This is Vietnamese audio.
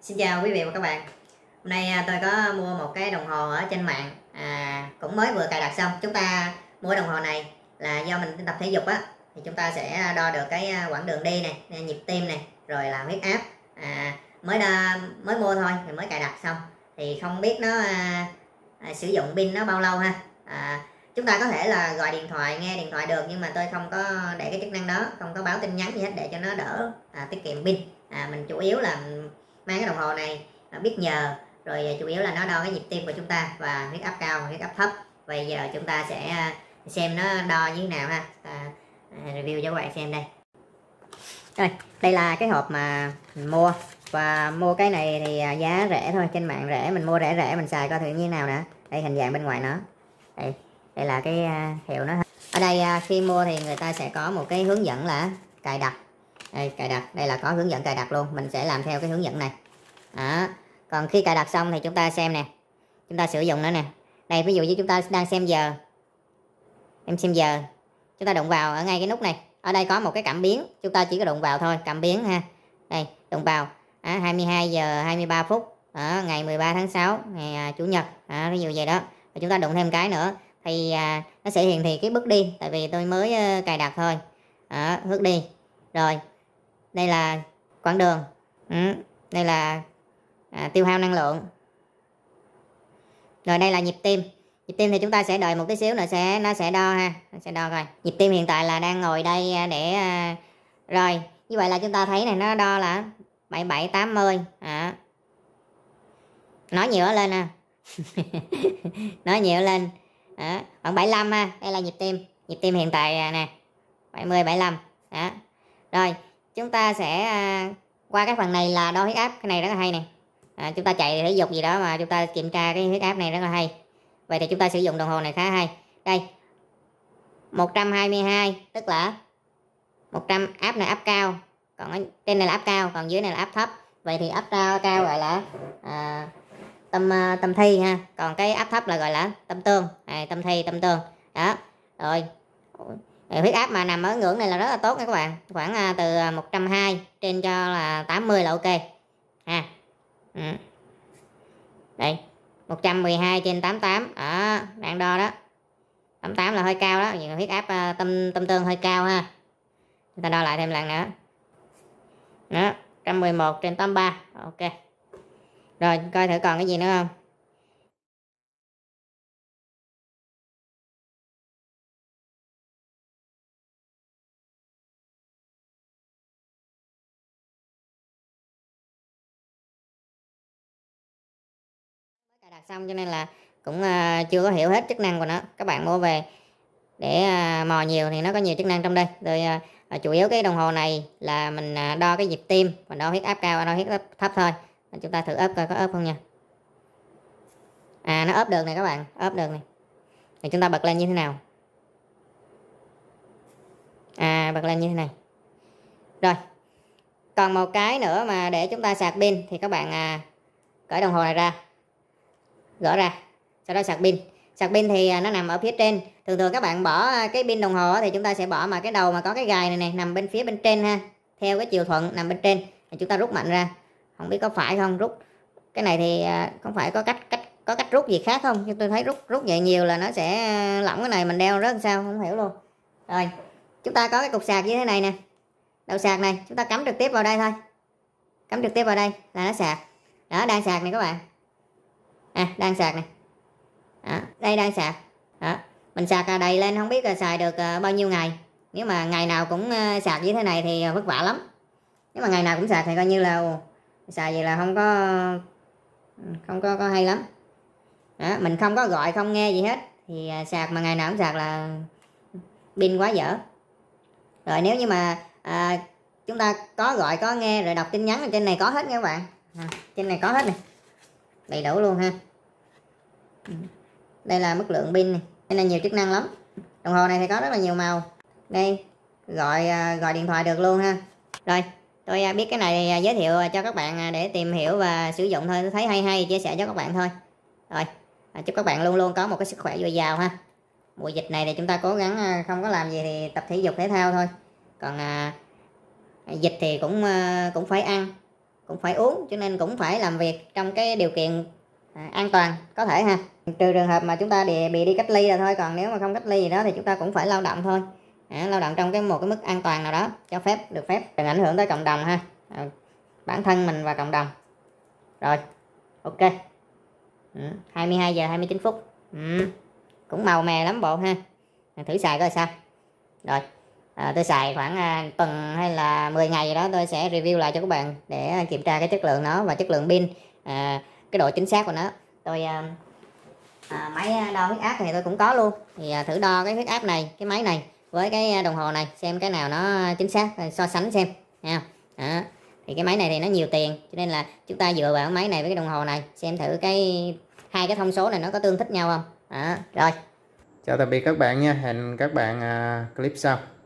Xin chào quý vị và các bạn. Hôm nay tôi có mua một cái đồng hồ ở trên mạng, cũng mới vừa cài đặt xong. Chúng ta mua đồng hồ này là do mình tập thể dục á, thì chúng ta sẽ đo được cái quãng đường đi này, nhịp tim này, rồi là huyết áp. Mới mua thôi, thì mới cài đặt xong, thì không biết nó sử dụng pin nó bao lâu ha. Chúng ta có thể là gọi điện thoại, nghe điện thoại được, nhưng mà tôi không có để cái chức năng đó, không có báo tin nhắn gì hết để cho nó đỡ tiết kiệm pin. Mình chủ yếu là mang cái đồng hồ này biết nhờ, rồi chủ yếu là nó đo cái nhịp tim của chúng ta và huyết áp cao, huyết áp thấp. Bây giờ chúng ta sẽ xem nó đo như thế nào ha. Review cho các bạn xem đây. Rồi, đây là cái hộp mà mình mua, và mua cái này thì giá rẻ thôi, trên mạng rẻ, mình mua rẻ mình xài coi thử như thế nào nè. Đây hình dạng bên ngoài nó. Đây là cái hiệu nó. Ở đây khi mua thì người ta sẽ có một cái hướng dẫn là cài đặt. Cài đặt, đây là có hướng dẫn cài đặt luôn, mình sẽ làm theo cái hướng dẫn này. Còn khi cài đặt xong thì chúng ta xem nè, chúng ta sử dụng nó nè. Đây, ví dụ như chúng ta đang xem giờ, em xem giờ, chúng ta đụng vào ở ngay cái nút này, ở đây có một cái cảm biến, chúng ta chỉ có đụng vào thôi, cảm biến ha. Đây, đụng vào 22 giờ 23 phút ngày 13 tháng 6 ngày chủ nhật, ví dụ vậy đó. Rồi chúng ta đụng thêm cái nữa thì nó sẽ hiển thị cái bước đi, tại vì tôi mới cài đặt thôi. Bước đi. Rồi đây là quãng đường, đây là tiêu hao năng lượng. Rồi đây là nhịp tim. Nhịp tim thì chúng ta sẽ đợi một tí xíu nữa nó sẽ đo ha, nó sẽ đo coi. Nhịp tim hiện tại là đang ngồi đây để rồi như vậy là chúng ta thấy này, nó đo là 77 80. Nói nhiều lên nè. Nói nhiều lên. Khoảng 75 ha. Đây là nhịp tim. Nhịp tim hiện tại nè, 70 75. Rồi chúng ta sẽ qua cái phần này là đo huyết áp, cái này rất là hay này. Chúng ta chạy thể dục gì đó mà chúng ta kiểm tra cái huyết áp này rất là hay. Vậy thì chúng ta sử dụng đồng hồ này khá hay. Đây 122, tức là 100, áp này áp cao, còn ở trên này là áp cao, còn dưới này là áp thấp. Vậy thì áp cao gọi là tâm thi ha, còn cái áp thấp là gọi là tâm tương. Tâm thi, tâm tương đó. Rồi huyết áp mà nằm ở ngưỡng này là rất là tốt nha các bạn, khoảng từ 120 trên cho là 80 là ok ha. Đây 112 trên 88 đang đo đó, 88 là hơi cao đó, huyết áp tâm tương hơi cao ha. Chúng ta đo lại thêm lần nữa đó, 111 trên 83 ok. Rồi coi thử còn cái gì nữa không. Cài đặt xong cho nên là cũng chưa có hiểu hết chức năng của nó. Các bạn mua về để mò nhiều thì nó có nhiều chức năng trong đây. Rồi chủ yếu cái đồng hồ này là mình đo cái nhịp tim và đo huyết áp cao, đo huyết áp thấp thôi. Chúng ta thử ốp coi có ốp không nha. Nó ốp được này các bạn, ốp được này. Thì chúng ta bật lên như thế nào. Bật lên như thế này. Rồi còn một cái nữa mà để chúng ta sạc pin thì các bạn cởi đồng hồ này ra, gỡ ra, sau đó sạc pin. Sạc pin thì nó nằm ở phía trên. Thường các bạn bỏ cái pin đồng hồ thì chúng ta sẽ bỏ mà cái đầu mà có cái gài này nè, nằm bên phía bên trên ha, theo cái chiều thuận nằm bên trên. Thì chúng ta rút mạnh ra, không biết có phải không, rút cái này thì không phải có cách rút gì khác không, tôi thấy rút vậy nhiều là nó sẽ lỏng cái này, mình đeo rất sao không hiểu luôn. Rồi chúng ta có cái cục sạc như thế này nè, đầu sạc này chúng ta cắm trực tiếp vào đây thôi, cắm trực tiếp vào đây là nó sạc đó. Đang sạc này các bạn, đang sạc này đó, đây đang sạc đó. Mình sạc đầy lên không biết là xài được bao nhiêu ngày. Nếu mà ngày nào cũng sạc như thế này thì vất vả lắm. Nếu mà ngày nào cũng sạc thì coi như là xài vậy là không có hay lắm đó. Mình không có gọi, không nghe gì hết thì sạc mà ngày nào cũng sạc là pin quá dở. Rồi nếu như mà chúng ta có gọi, có nghe, rồi đọc tin nhắn, trên này có hết nha các bạn. Trên này có hết này, đầy đủ luôn ha. Đây là mức lượng pin này, đây là nhiều chức năng lắm. Đồng hồ này thì có rất là nhiều màu. Đây gọi điện thoại được luôn ha. Rồi tôi biết cái này giới thiệu cho các bạn để tìm hiểu và sử dụng thôi, tôi thấy hay chia sẻ cho các bạn thôi. Rồi chúc các bạn luôn luôn có một cái sức khỏe dồi dào ha. Mùa dịch này thì chúng ta cố gắng không có làm gì thì tập thể dục thể thao thôi. Còn dịch thì cũng phải ăn, cũng phải uống, cho nên cũng phải làm việc trong cái điều kiện an toàn có thể ha. Trừ trường hợp mà chúng ta bị đi cách ly rồi thôi, còn nếu mà không cách ly gì đó thì chúng ta cũng phải lao động thôi. Lao động trong một cái mức an toàn nào đó cho phép, được phép, đừng ảnh hưởng tới cộng đồng ha. Bản thân mình và cộng đồng. Rồi, ok. 22 giờ 29 phút. Cũng màu mè lắm bộ ha. Thử xài coi sao. Rồi, tôi xài khoảng tuần hay là 10 ngày gì đó tôi sẽ review lại cho các bạn để kiểm tra cái chất lượng nó và chất lượng pin, cái độ chính xác của nó. Tôi máy đo huyết áp thì tôi cũng có luôn, thì thử đo cái huyết áp này, cái máy này với cái đồng hồ này xem cái nào nó chính xác, so sánh xem nha. Thì cái máy này thì nó nhiều tiền, cho nên là chúng ta dựa vào cái máy này với cái đồng hồ này xem thử hai cái thông số này nó có tương thích nhau không. Rồi, chào tạm biệt các bạn nha, hẹn các bạn clip sau.